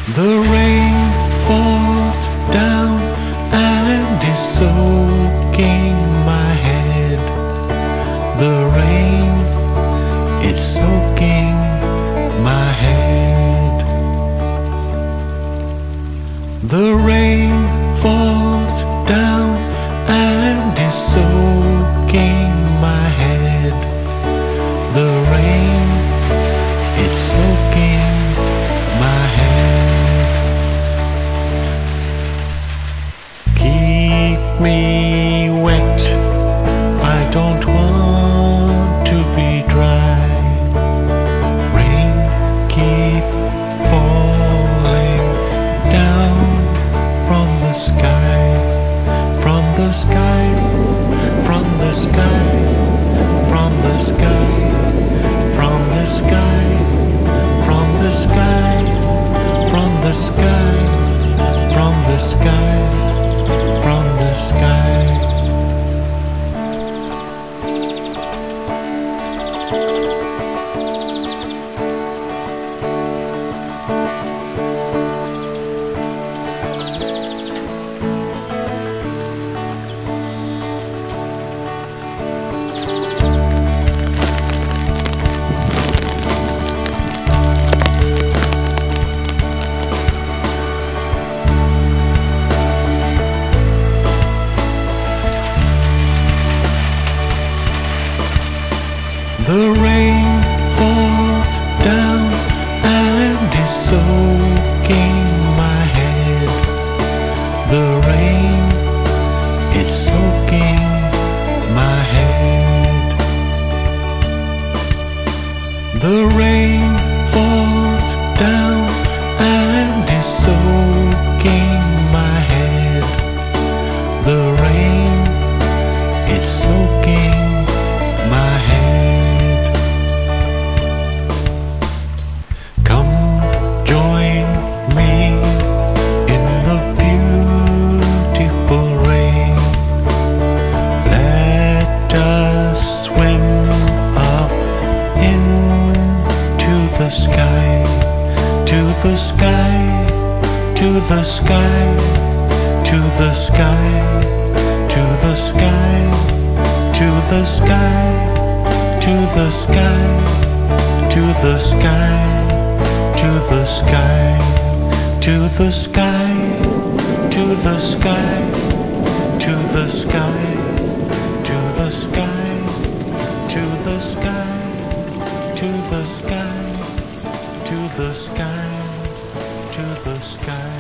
The rain falls down and is soaking my head. The rain is soaking my head. The rain falls down and is soaking my head. The rain is soaking my head. Keep me wet, I don't want to be dry. Rain keep falling down from the sky, from the sky, from the sky, from the sky, from the sky, from the sky, from the sky, from the sky, from the sky. The rain falls down and is soaking my head. The rain is soaking my head. The rain falls down and is soaking my head. The rain is soaking my head. The sky, to the sky, to the sky, to the sky, to the sky, to the sky, to the sky, to the sky, to the sky, to the sky, to the sky, to the sky, to the sky, to the sky, to the sky, to the sky, to the sky.